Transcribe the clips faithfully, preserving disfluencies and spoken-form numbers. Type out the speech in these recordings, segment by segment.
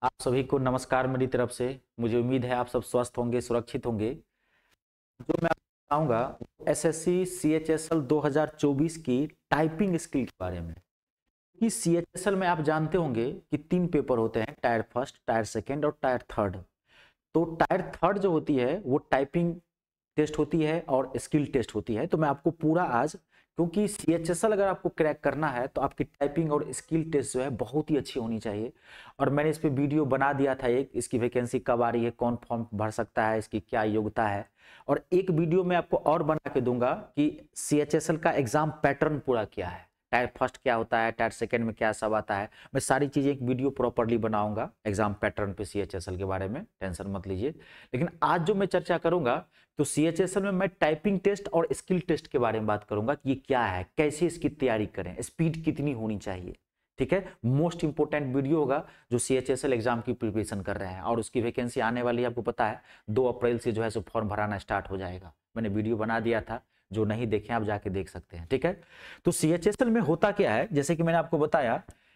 आप सभी को नमस्कार मेरी तरफ से। मुझे उम्मीद है आप सब स्वस्थ होंगे, सुरक्षित होंगे। जो मैं आपको बताऊंगा एसएससी सीएचएसएल दो हज़ार चौबीस की टाइपिंग स्किल के बारे में। कि सीएचएसएल में आप जानते होंगे कि तीन पेपर होते हैं, टायर फर्स्ट, टायर सेकेंड और टायर थर्ड। तो टायर थर्ड जो होती है वो टाइपिंग टेस्ट होती है और स्किल टेस्ट होती है। तो मैं आपको पूरा आज, क्योंकि सीएचएसएल अगर आपको क्रैक करना है तो आपकी टाइपिंग और स्किल टेस्ट जो है बहुत ही अच्छी होनी चाहिए। और मैंने इस पे वीडियो बना दिया था, एक इसकी वैकेंसी कब आ रही है, कौन फॉर्म भर सकता है, इसकी क्या योग्यता है। और एक वीडियो मैं आपको और बना के दूंगा कि सीएचएसएल का एग्जाम पैटर्न पूरा क्या है, टायर फर्स्ट क्या होता है, टायर सेकंड में क्या सब आता है। मैं सारी चीजें एक वीडियो प्रॉपर्ली बनाऊंगा एग्जाम पैटर्न पे सीएचएसएल के बारे में, टेंशन मत लीजिए। लेकिन आज जो मैं चर्चा करूंगा तो सीएचएसएल में मैं टाइपिंग टेस्ट और स्किल टेस्ट के बारे में बात करूंगा कि ये क्या है, कैसे इसकी तैयारी करें, स्पीड कितनी होनी चाहिए। ठीक है, मोस्ट इंपोर्टेंट वीडियो होगा जो सीएचएसएल एग्जाम की प्रिपरेशन कर रहे हैं। और उसकी वैकेंसी आने वाली है, आपको पता है दो अप्रैल से जो है सो फॉर्म भराना स्टार्ट हो जाएगा। मैंने वीडियो बना दिया था, जो नहीं देखे आप जाके देख सकते हैं। ठीक है, तो सीएचएसएल में होता क्या है, जैसे कि मैंने आपको बताया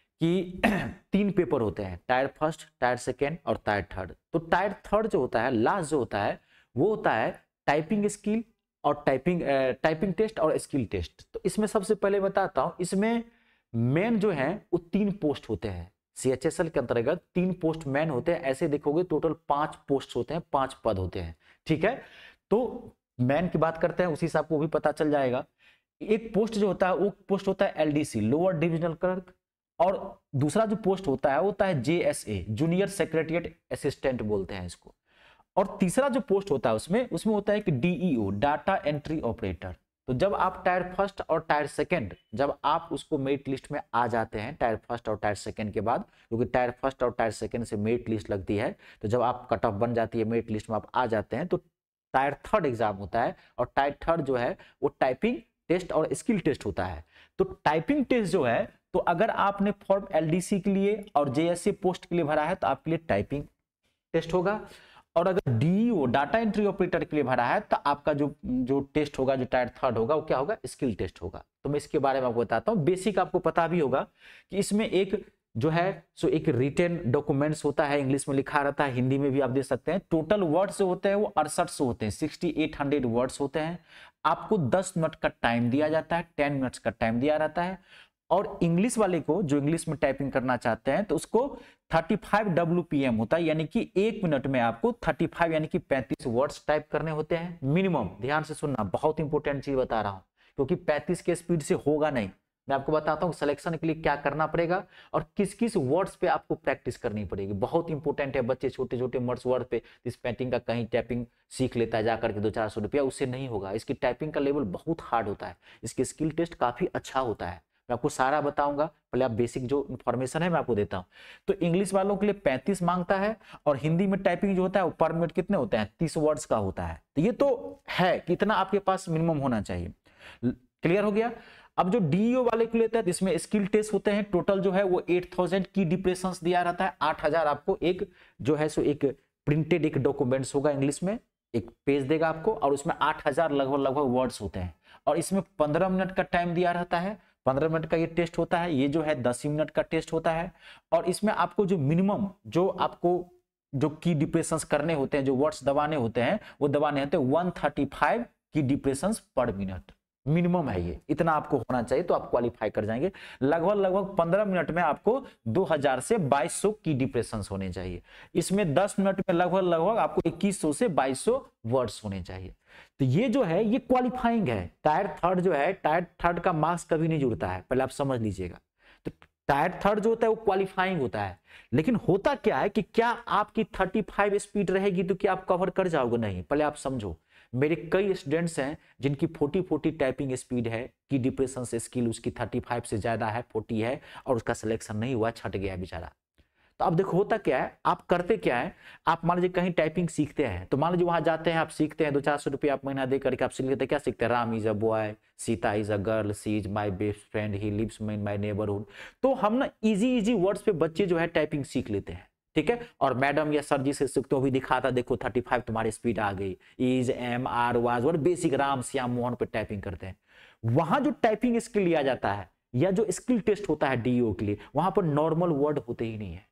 कि तीन पेपर होते हैं, टायर फर्स्ट, टायर सेकेंड और टायर थर्ड। तो टायर थर्ड जो होता है, लास्ट जो होता है, वो होता है टाइपिंग स्किल और टाइपिंग टाइपिंग टेस्ट और स्किल टेस्ट। तो इसमें सबसे पहले बताता हूं, इसमें मेन जो है वो तीन पोस्ट होते हैं। सीएचएसएल के अंतर्गत तीन पोस्ट मेन होते हैं। ऐसे देखोगे टोटल पांच पोस्ट होते हैं, पांच पद होते हैं। ठीक है, तो मैन की बात करते हैं, उसी से आपको भी पता चल जाएगा। एक पोस्ट जो होता है वो पोस्ट होता है एलडीसी, लोअर डिविजनल क्लर्क। और दूसरा जो पोस्ट होता है वो होता है जेएसए, जूनियर सेक्रेटरिएट असिस्टेंट बोलते हैं इसको। और तीसरा जो पोस्ट होता है उसमें उसमें होता है कि डीईओ, डाटा एंट्री ऑपरेटर। तो जब आप टायर फर्स्ट और टायर सेकंड, जब आप उसको मेरिट लिस्ट में आ जाते हैं, टायर फर्स्ट और टायर सेकंड के बाद, क्योंकि टायर फर्स्ट और टायर सेकंड से मेरिट लिस्ट लगती है, तो जब आप कट ऑफ बन जाती है, मेरिट लिस्ट में आप आ जाते हैं, तो टायर थर्ड एग्जाम होता है। और टायर थर्ड जो है वो टाइपिंग टेस्ट और स्किल टेस्ट होता है। तो टाइपिंग टेस्ट जो है, तो अगर आपने फॉर्म एलडीसी के लिए और जेएससी पोस्ट के लिए भरा है तो आपके लिए टाइपिंग टेस्ट होगा। और अगर डीईओ, डाटा एंट्री ऑपरेटर के लिए भरा है, तो आपका जो जो टेस्ट होगा, जो टायर थर्ड होगा, वो क्या होगा, स्किल टेस्ट होगा। तो मैं इसके बारे में आपको बताता हूँ। बेसिक आपको पता भी होगा कि इसमें एक जो है सो एक रिटन डॉक्यूमेंट्स होता है, इंग्लिश में लिखा रहता है, हिंदी में भी आप देख सकते हैं। टोटल वर्ड्स जो होते हैं वो अड़सठ सौ होते हैं, सिक्सटी एट हंड्रेड वर्ड्स होते हैं। आपको दस मिनट का टाइम दिया जाता है, टेन मिनट्स का टाइम दिया रहता है। और इंग्लिश वाले को, जो इंग्लिश में टाइपिंग करना चाहते हैं, तो उसको पैंतीस डब्ल्यूपीएम होता है, यानी कि एक मिनट में आपको पैंतीस यानी कि पैंतीस वर्ड्स टाइप करने होते हैं मिनिमम। ध्यान से सुनना, बहुत इंपॉर्टेंट चीज बता रहा हूं, क्योंकि पैंतीस के स्पीड से होगा नहीं। मैं आपको बताता हूँ सिलेक्शन के लिए क्या करना पड़ेगा और किस किस वर्ड्स पे आपको प्रैक्टिस करनी पड़ेगी। बहुत इंपॉर्टेंट है, बच्चे छोटे छोटे वर्ड्स वर्ड पे इस पेंटिंग का कहीं टाइपिंग सीख लेता है जाकर के दो चार सौ रुपया, उससे नहीं होगा। इसकी टाइपिंग का लेवल बहुत हार्ड होता है, इसकी स्किल टेस्ट काफी अच्छा होता है। मैं आपको सारा बताऊंगा, पहले आप बेसिक जो इन्फॉर्मेशन है मैं आपको देता हूं। तो इंग्लिश वालों के लिए पैंतीस मांगता है, और हिंदी में टाइपिंग जो होता है वो पर मिनट कितने होते हैं, तीस वर्ड्स का होता है। तो ये तो है कि इतना आपके पास मिनिमम होना चाहिए। क्लियर हो गया। अब जो डीईओ वाले के लिए होता है, इसमें स्किल टेस्ट होते हैं। टोटल जो है वो आठ हज़ार की डिप्रेशंस दिया रहता है। आठ हज़ार आपको एक जो है सो एक प्रिंटेड एक डॉक्यूमेंट्स होगा, इंग्लिश में एक पेज देगा आपको, और उसमें आठ हज़ार लगभग लगभग वर्ड्स होते हैं। और इसमें पंद्रह मिनट का टाइम दिया रहता है, पंद्रह मिनट का ये टेस्ट होता है। ये जो है दस मिनट का टेस्ट होता है। और इसमें आपको जो मिनिमम जो आपको जो की डिप्रेशंस करने होते हैं, जो वर्ड्स दबाने होते हैं, वो दबाने होते हैं एक सौ पैंतीस की डिप्रेशंस पर मिनट मिनिमम है। ये इतना आपको होना चाहिए तो आप क्वालिफाई कर जाएंगे। लगभग लगभग पंद्रह मिनट में आपको दो हज़ार से बाईस सौ की डिप्रेशंस होने चाहिए। इसमें दस मिनट में लगभग लगभग आपको इक्कीस सौ से बाईस सौ वर्ड्स होने चाहिए। तो ये जो है ये क्वालिफाइंग है। टायर थर्ड जो है, टायर थर्ड का मार्क्स कभी नहीं जुड़ता है, पहले आप समझ लीजिएगा। तो टायर थर्ड जो होता है वो क्वालिफाइंग होता है। लेकिन होता क्या है कि क्या आपकी पैंतीस स्पीड रहेगी तो क्या आप कवर कर जाओगे? नहीं, पहले आप समझो। मेरे कई स्टूडेंट्स हैं जिनकी चालीस चालीस टाइपिंग स्पीड है, की डिप्रेशन से स्किल उसकी पैंतीस से ज्यादा है, चालीस है, और उसका सिलेक्शन नहीं हुआ, छट गया बेचारा। तो अब देखो होता क्या है, आप करते क्या है, आप मान लीजिए कहीं टाइपिंग सीखते हैं, तो मान लीजिए वहां जाते हैं, आप सीखते हैं, दो चार सौ रुपये आप महीना दे करके आप सीख लेते हैं। क्या सीखते हैं? Ram is a boy, Sita is a girl, she is my best friend, he lives in my neighbourhood. तो हम ना इजी इजी वर्ड्स पे बच्चे जो है टाइपिंग सीख लेते हैं। ठीक है, और मैडम या सर जी से सीखते हो भी दिखाता, देखो पैंतीस तुम्हारी स्पीड आ गई, इज एम आर वाज और बेसिक राम श्याम मोहन पे टाइपिंग करते हैं। वहां जो टाइपिंग स्किल लिया जाता है या जो स्किल टेस्ट होता है डीओ के लिए, वहां पर नॉर्मल वर्ड होते ही नहीं है।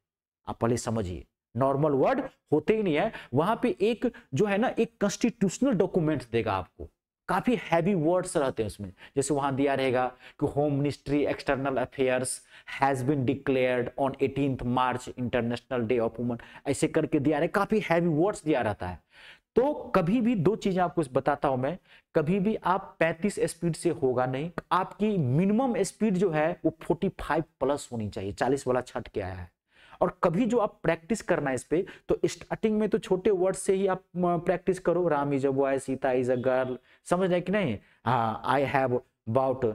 आप पहले समझिए, नॉर्मल वर्ड होते ही नहीं है, वहां पे एक जो है ना एक कॉन्स्टिट्यूशनल डॉक्यूमेंट देगा आपको, काफी हैवी वर्ड्स रहते हैं उसमें, जैसे वहां दिया रहेगा कि home ministry external affairs has been declared on eighteenth March international day of women, ऐसे करके दिया रहे, काफी हैवी वर्ड्स दिया रहता है। तो कभी भी दो चीजें आपको बताता हूं मैं, कभी भी आप पैंतीस स्पीड से होगा नहीं, आपकी मिनिमम स्पीड जो है वो पैंतालीस प्लस होनी चाहिए, चालीस वाला छट के आया है। और कभी जो आप प्रैक्टिस करना है इस पे, तो स्टार्टिंग में तो छोटे वर्ड से ही आप प्रैक्टिस करो, Ram is a boy, Sita is a girl, समझ रहे कि नहीं, हाँ I have about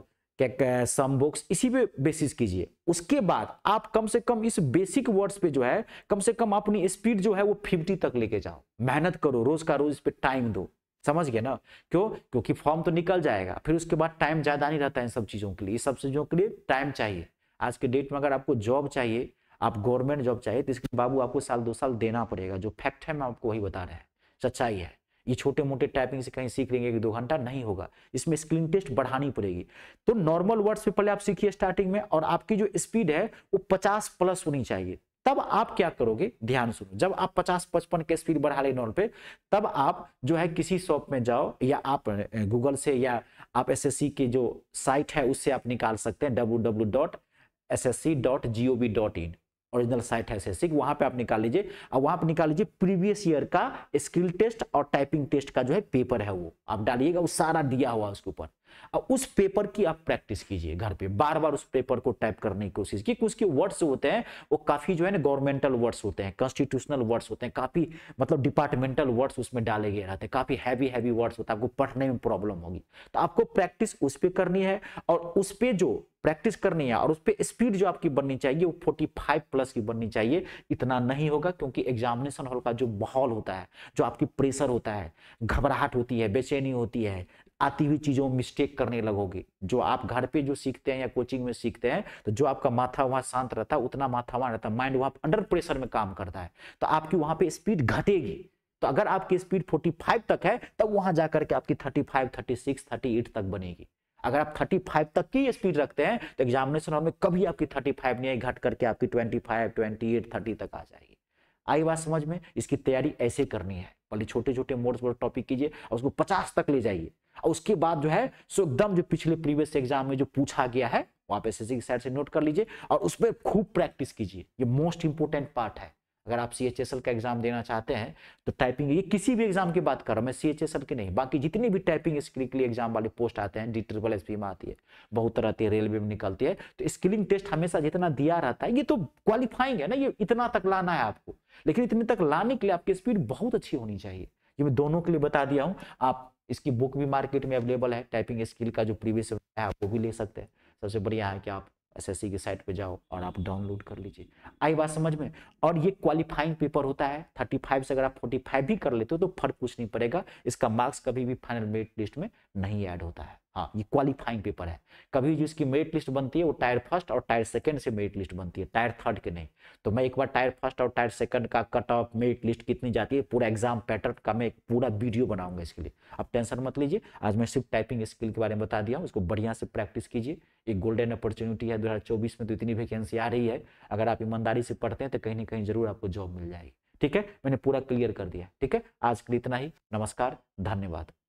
some books, इसी पे बेसिस कीजिए। उसके बाद आप कम से कम इस बेसिक वर्ड्स पे जो है कम से कम अपनी स्पीड जो है वो पचास तक लेके जाओ, मेहनत करो, रोज का रोज इस पे टाइम दो, समझ गए ना, क्यों, क्योंकि फॉर्म तो निकल जाएगा, फिर उसके बाद टाइम ज्यादा नहीं रहता है इन सब चीजों के लिए, सब चीजों के लिए टाइम चाहिए। आज के डेट में अगर आपको जॉब चाहिए, आप गवर्नमेंट जॉब चाहिए, तो इसके बाबू आपको साल दो साल देना पड़ेगा, जो फैक्ट है मैं आपको वही बता रहा है, सच्चाई है। ये छोटे मोटे टाइपिंग से कहीं सीख लेंगे कि दो घंटा नहीं होगा, इसमें स्क्रीन टेस्ट बढ़ानी पड़ेगी। तो नॉर्मल वर्ड्स पे पहले आप सीखिए स्टार्टिंग में, और आपकी जो स्पीड है वो पचास प्लस होनी चाहिए। तब आप क्या करोगे, ध्यान सुनो, जब आप पचास पचपन के स्पीड बढ़ा ले नॉर्मल पे, तब आप जो है किसी शॉप में जाओ, या आप गूगल से, या आप एसएससी की जो साइट है उससे आप निकाल सकते हैं, W W W dot S S C dot G O V dot in, original site है एसएससी, वहां पे आप निकाल लीजिए, और वहां पे निकाल लीजिए प्रीवियस ईयर का स्किल टेस्ट और टाइपिंग टेस्ट का जो है पेपर है वो आप डालिएगा, वो सारा दिया हुआ उसके ऊपर, और उस पेपर की आप प्रैक्टिस कीजिए घर पे, बार बार उस पेपर को टाइप करने की कोशिश कीजिए। उसके वर्ड्स होते हैं वो काफी जो है ना गवर्नमेंटल वर्ड्स होते हैं, कॉन्स्टिट्यूशनल वर्ड्स होते हैं, काफी मतलब डिपार्टमेंटल वर्ड्स उसमें डाले गए रहते हैं, काफी हैवी हैवी वर्ड्स होता है, आपको पढ़ने में प्रॉब्लम होगी। तो आपको प्रैक्टिस उस पर करनी है, और उस पर जो प्रैक्टिस करनी है और उस पर स्पीड जो आपकी बननी चाहिए वो पैंतालीस प्लस की बननी चाहिए। इतना नहीं होगा क्योंकि एग्जामिनेशन हॉल का जो माहौल होता है, जो आपकी प्रेशर होता है, घबराहट होती है, बेचैनी होती है, आती हुई चीजों में मिस्टेक करने लगोगे। जो आप घर पे जो सीखते हैं या कोचिंग में सीखते हैं, तो जो आपका माथा वहां शांत रहता है, उतना माथा वहां रहता है, माइंड वहां अंडर प्रेशर में काम करता है, तो आपकी वहां पे स्पीड घटेगी। तो अगर आपकी स्पीड पैंतालीस तक है, तब वहां जाकर के आपकी पैंतीस, छत्तीस, अड़तीस तक बनेगी। अगर आप पैंतीस तक की स्पीड रखते हैं, तो एग्जामिनेशन हॉल में कभी आपकी पैंतीस नहीं आई, घट करके आपकी पच्चीस, अट्ठाईस, तीस तक आ जाएगी। आई बात समझ में? इसकी तैयारी ऐसे करनी है, पहले छोटे छोटे मोड्स पर टॉपिक कीजिए और उसको पचास तक ले जाइए, और उसके बाद जो है सो एकदम जो पिछले प्रीवियस एग्जाम में जो पूछा गया है वो आप एसएससी की साइड से नोट कर लीजिए, और उस पर खूब प्रैक्टिस कीजिए। ये मोस्ट इंपोर्टेंट पार्ट है। अगर आप सीएचएसएल का एग्जाम देना चाहते हैं तो टाइपिंग, ये किसी भी एग्जाम की बात कर रहा हूं मैं, सीएचएसएल की नहीं, बाकी जितने भी टाइपिंग स्किल के लिए एग्जाम वाले पोस्ट आते हैं, डी ट्रिपल एस पी में आती है, बहुत तरह आती है, रेलवे में निकलती है, तो स्किलिंग टेस्ट हमेशा जितना दिया रहता है, ये तो क्वालिफाइंग है ना, ये इतना तक लाना है आपको, लेकिन इतने तक लाने के लिए आपकी स्पीड बहुत अच्छी होनी चाहिए। ये मैं दोनों के लिए बता दिया हूँ। आप इसकी बुक भी मार्केट में अवेलेबल है, टाइपिंग स्किल का जो प्रीवियस है वो भी ले सकते हैं। सबसे बढ़िया है कि आप एसएससी की साइट पे जाओ और आप डाउनलोड कर लीजिए। आई बात समझ में? और ये क्वालिफाइंग पेपर होता है, पैंतीस से अगर आप पैंतालीस भी कर लेते हो तो फर्क कुछ नहीं पड़ेगा, इसका मार्क्स कभी भी फाइनल मेरिट लिस्ट में नहीं ऐड होता है। हाँ, ये क्वालिफाइंग पेपर है। कभी जो इसकी मेरिट लिस्ट बनती है वो टायर फर्स्ट और टायर सेकंड से मेरिट लिस्ट बनती है, टायर थर्ड के नहीं। तो मैं एक बार टायर फर्स्ट और टायर सेकंड का कट ऑफ मेरिट लिस्ट कितनी जाती है, पूरा एग्जाम पैटर्न का मैं एक पूरा वीडियो बनाऊंगा इसके लिए, आप टेंशन मत लीजिए। आज मैं सिर्फ टाइपिंग स्किल के बारे में बता दिया हूँ, इसको बढ़िया से प्रैक्टिस कीजिए। एक गोल्डन अपॉर्चुनिटी है, दो हजार चौबीस में तो इतनी वैकेंसी आ रही है, अगर आप ईमानदारी से पढ़ते हैं तो कहीं ना कहीं जरूर आपको जॉब मिल जाएगी। ठीक है, मैंने पूरा क्लियर कर दिया। ठीक है, आज के लिए इतना ही। नमस्कार, धन्यवाद।